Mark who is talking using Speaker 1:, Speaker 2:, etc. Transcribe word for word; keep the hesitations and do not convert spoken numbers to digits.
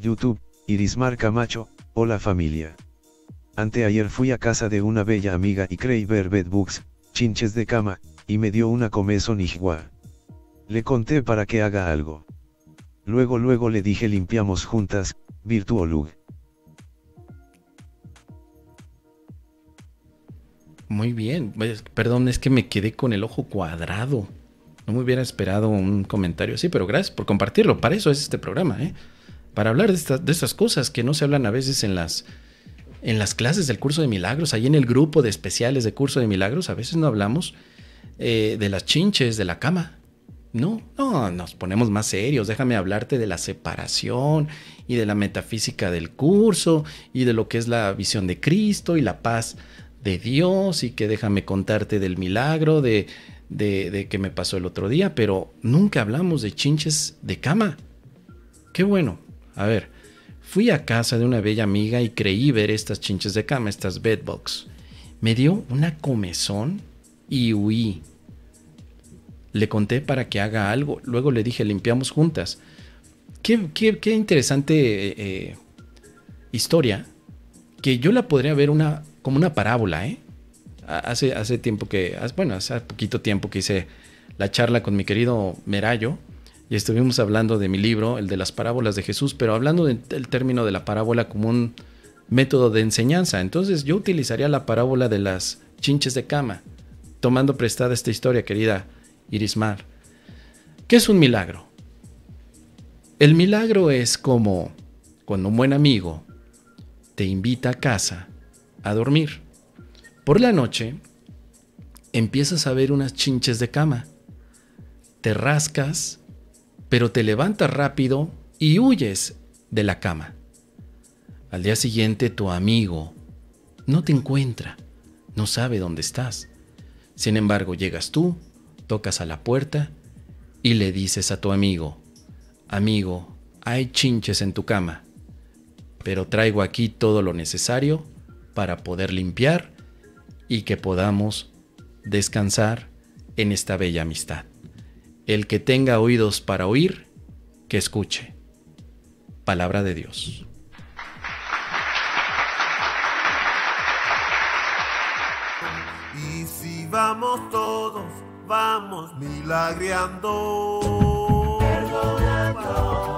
Speaker 1: YouTube, Irismar Camacho, hola familia. Anteayer fui a casa de una bella amiga y creí ver bedbugs, chinches de cama, y me dio una comezón igual. Le conté para que haga algo. Luego luego le dije limpiamos juntas, Virtuolug.
Speaker 2: Muy bien, pues, perdón, es que me quedé con el ojo cuadrado. No me hubiera esperado un comentario así, pero gracias por compartirlo. Para eso es este programa, ¿eh? Para hablar de, esta, de estas cosas que no se hablan a veces en las, en las clases del curso de milagros, ahí en el grupo de especiales de curso de milagros, a veces no hablamos eh, de las chinches de la cama. No, no, nos ponemos más serios. Déjame hablarte de la separación y de la metafísica del curso y de lo que es la visión de Cristo y la paz de Dios, y que déjame contarte del milagro de, de, de que me pasó el otro día, pero nunca hablamos de chinches de cama. Qué bueno. A ver, fui a casa de una bella amiga y creí ver estas chinches de cama, estas bedbugs. Me dio una comezón y huí. Le conté para que haga algo, luego le dije limpiamos juntas. Qué, qué, qué interesante eh, historia, que yo la podría ver una como una parábola, ¿eh? Hace, hace tiempo que, bueno, hace poquito tiempo que hice la charla con mi querido Merayo y estuvimos hablando de mi libro, el de las parábolas de Jesús, pero hablando del término de la parábola como un método de enseñanza. Entonces yo utilizaría la parábola de las chinches de cama, tomando prestada esta historia, querida Irismar. ¿Qué es un milagro? El milagro es como cuando un buen amigo te invita a casa a dormir. Por la noche empiezas a ver unas chinches de cama. Te rascas, pero te levantas rápido y huyes de la cama. Al día siguiente tu amigo no te encuentra, no sabe dónde estás. Sin embargo, llegas tú, tocas a la puerta y le dices a tu amigo: amigo, hay chinches en tu cama, pero traigo aquí todo lo necesario para poder limpiar y que podamos descansar en esta bella amistad. El que tenga oídos para oír, que escuche. Palabra de Dios.
Speaker 3: Y si vamos todos, vamos milagreando. Perdonando.